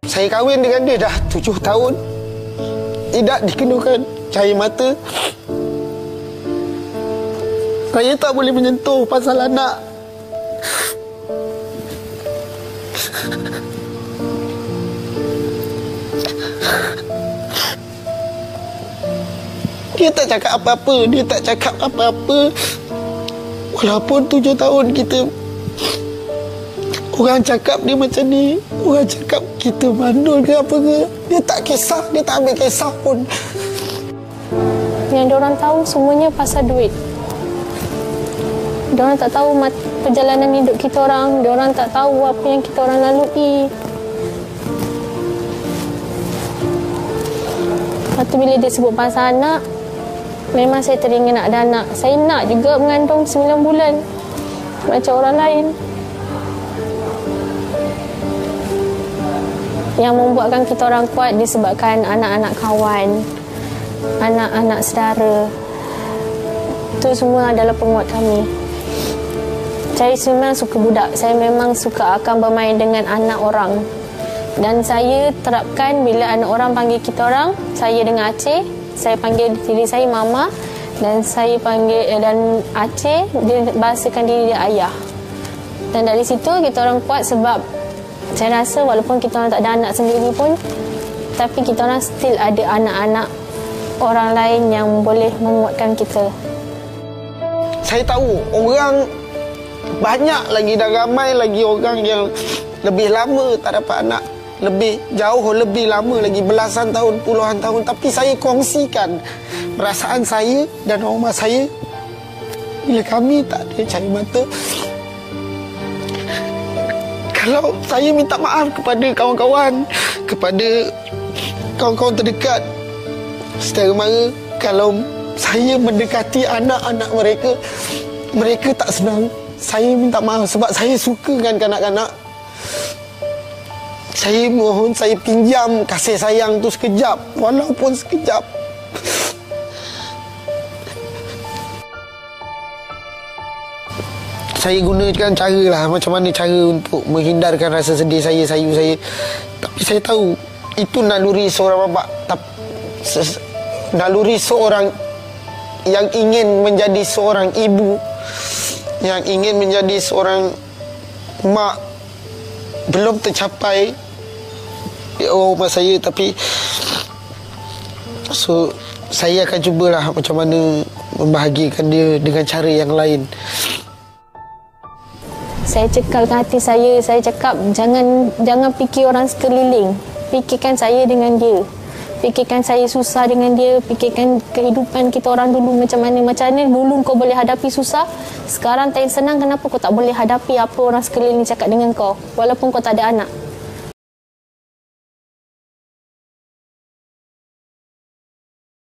Saya kahwin dengan dia dah 7 tahun. Tidak dikenakan cahaya mata. Saya tak boleh menyentuh pasal anak. Dia tak cakap apa-apa. Dia tak cakap apa-apa. Walaupun 7 tahun kita... Orang cakap dia macam ni. Orang cakap kita mandul ke apa ke. Dia tak kisah. Dia tak ambil kisah pun. Yang diorang tahu semuanya pasal duit. Diorang tak tahu perjalanan hidup kita orang. Diorang tak tahu apa yang kita orang lalui. Lepas tu bila dia sebut pasal anak, memang saya teringat nak ada anak. Saya nak juga mengandung 9 bulan. Macam orang lain. Yang membuatkan kita orang kuat disebabkan anak-anak kawan, anak-anak saudara. Itu semua adalah penguat kami. Saya memang suka budak. Saya memang suka akan bermain dengan anak orang. Dan saya terapkan bila anak orang panggil kita orang, saya dengan Aceh, saya panggil diri saya Mama, dan saya panggil dan Aceh dia bahasakan diri dia ayah. Dan dari situ kita orang kuat sebab saya rasa walaupun kita orang tak ada anak sendiri pun, tapi kita orang still ada anak-anak orang lain yang boleh menguatkan kita. Saya tahu orang banyak lagi dan ramai lagi orang yang lebih lama tak dapat anak. Jauh lebih lama lagi, belasan tahun, puluhan tahun. Tapi saya kongsikan perasaan saya dan rumah saya bila kami tak ada cahaya mata. Kalau saya minta maaf kepada kawan-kawan, kepada kawan-kawan terdekat secara mara, kalau saya mendekati anak-anak mereka, mereka tak senang. Saya minta maaf sebab saya suka dengan kanak-kanak. Saya mohon, saya pinjam kasih sayang tu sekejap, walaupun sekejap. Saya gunakan cara lah, macam mana cara untuk menghindarkan rasa sedih saya, sayu saya. Tapi saya tahu itu naluri seorang bapa, naluri seorang yang ingin menjadi seorang ibu, yang ingin menjadi seorang mak. Belum tercapai di rumah saya, tapi saya akan cubalah macam mana membahagiakan dia dengan cara yang lain. Saya cekalkan hati saya cakap jangan fikir orang sekeliling. Fikirkan saya dengan dia. Fikirkan saya susah dengan dia, fikirkan kehidupan kita orang dulu macam mana dulu kau boleh hadapi susah. Sekarang tak senang, kenapa kau tak boleh hadapi apa orang sekeliling cakap dengan kau walaupun kau tak ada anak.